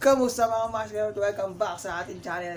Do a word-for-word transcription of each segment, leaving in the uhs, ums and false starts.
Kamusta mga master? Welcome back sa ating channel.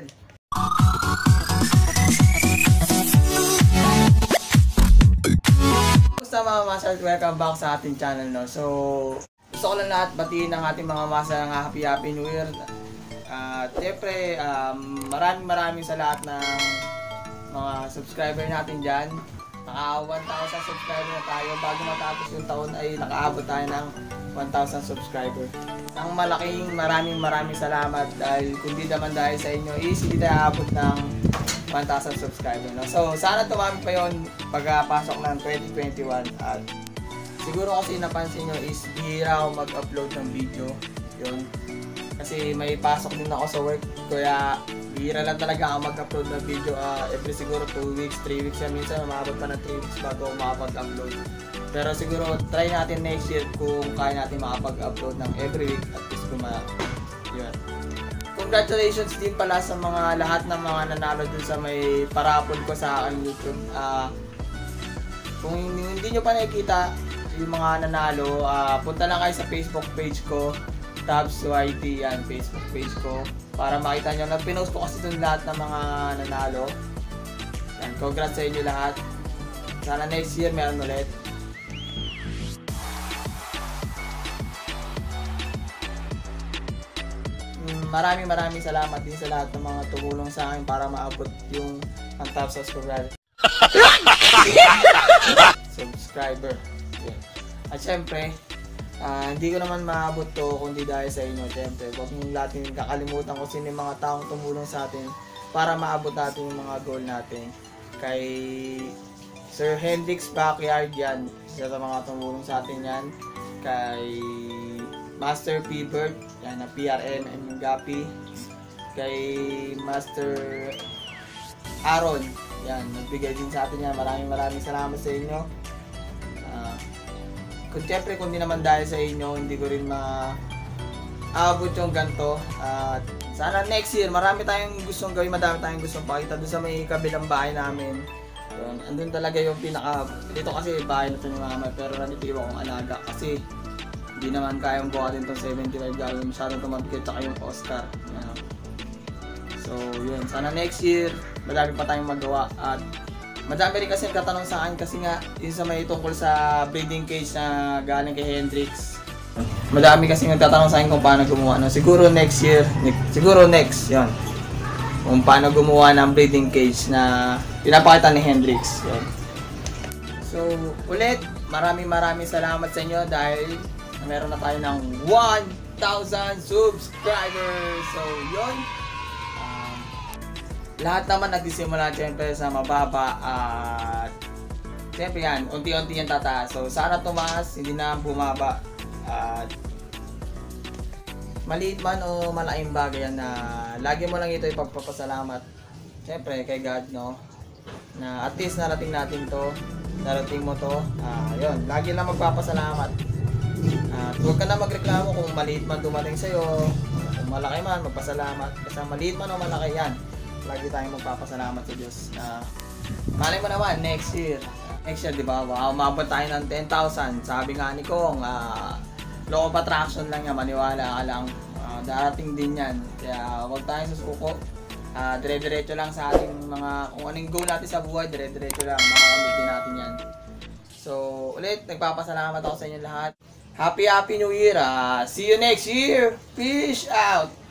Kamusta mga master? Welcome back sa ating channel. No? So, gusto ko lang lahat batiin ng ating mga master ng Happy Happy New Year. At uh, siyempre, um, maraming maraming sa lahat ng mga subscriber natin dyan. Naka one thousand subscriber na tayo. Bago matapos yung taon ay nakaabot tayo ng one thousand subscriber. Ang malaking maraming maraming salamat dahil kung di naman dahil sa inyo is hindi tayo aabot ng one thousand subscriber. No? So sana tumami pa yun pagpasok ng twenty twenty-one. At siguro kasi napansin nyo is bihira ako mag-upload ng video. Yun. Kasi may pasok din ako sa work. Kaya bihira lang talaga ako mag-upload ng video. Uh, every siguro two weeks, three weeks yan. Minsan umabot pa na three weeks bago ako makapag-upload. Pero siguro try natin next year kung kaya natin makapag-upload ng every week at least kung ma... Yun. Congratulations din pala sa mga lahat ng mga nanalo dun sa may parapol ko sa aking YouTube. Uh, kung hindi, hindi nyo pa nakikita yung mga nanalo, uh, punta lang kayo sa Facebook page ko. Tabs Y T yan, Facebook page ko. Para makita nyo. Nagpinost ko kasi dun lahat ng mga nanalo. Yan, congrats sa inyo lahat. Sana next year meron ulit. Maraming maraming salamat din sa lahat ng mga tumulong sa akin para maabot yung one thousand subscriber. subscriber. Yeah. At syempre, uh, hindi ko naman maabot to kundi dahil sa inyo. Syempre, huwag nyo natin kakalimutan kung sino yung mga taong tumulong sa atin para maabot natin yung mga goal natin. Kay Sir Hendrix Backyard yan. Isa sa mga tumulong sa atin yan. Kay Master P. Bird, yan na P R M and Gapi. Kay Master Aaron, yan, nagbigay din sa atin yan. Maraming maraming salamat sa inyo. Uh, kung siyempre, kung di naman dahil sa inyo, hindi ko rin ma-abot yung ganito. At uh, sana next year, marami tayong gustong gawin, madami tayong gustong pakita doon sa may kabilang bahay namin. Yun, andun talaga yung pinaka, dito kasi bahay na ito ni mama, pero nandito yung akong alaga kasi hindi naman kayang buhatin itong seventy-five gallon. Masyadong tumabigay tsaka yung Oscar. Yan. So, yun. Sana next year, madami pa tayong magawa. At madami rin kasi nagtatanong sa akin kasi nga, yun sa may tungkol sa breeding cage na galing kay Hendrix. Madami kasi nagtatanong sa akin kung paano gumawa. No? Siguro next year, siguro next, yun. Kung paano gumawa ng breeding cage na pinapakita ni Hendrix. Yun. So, ulit, maraming maraming salamat sa inyo dahil meron na tayo ng one thousand subscribers. So, yun. Um, lahat naman nagsisimula siyempre sa mababa at siyempre yan, unti-unti yan tataas. So, sana tumaas, hindi na bumaba. At maliit man o malaking bagay yan na lagi mo lang ito ipagpapasalamat. Siyempre, kay God, no? Na at least narating natin to. Narating mo to. Uh, yun, lagi lang magpapasalamat. At uh, huwag ka na magreklamo kung maliit man dumating sa'yo, kung malaki man, magpasalamat. Kasi maliit man o malaki yan, lagi tayong magpapasalamat sa Diyos. Uh, malay mo naman, next year, next year, di ba? Wow, umabot tayo ng ten thousand. Sabi nga ni Kong, uh, law of attraction lang yan, maniwala ka lang. Uh, darating din yan. Kaya huwag tayong susuko. Uh, dire-diretso lang sa ating mga, kung anong goal natin sa buhay, dire-diretso lang, makakamit din natin yan. So, ulit, nagpapasalamat ako sa inyo lahat. Happy Happy New Year! Uh, see you next year! Peace out!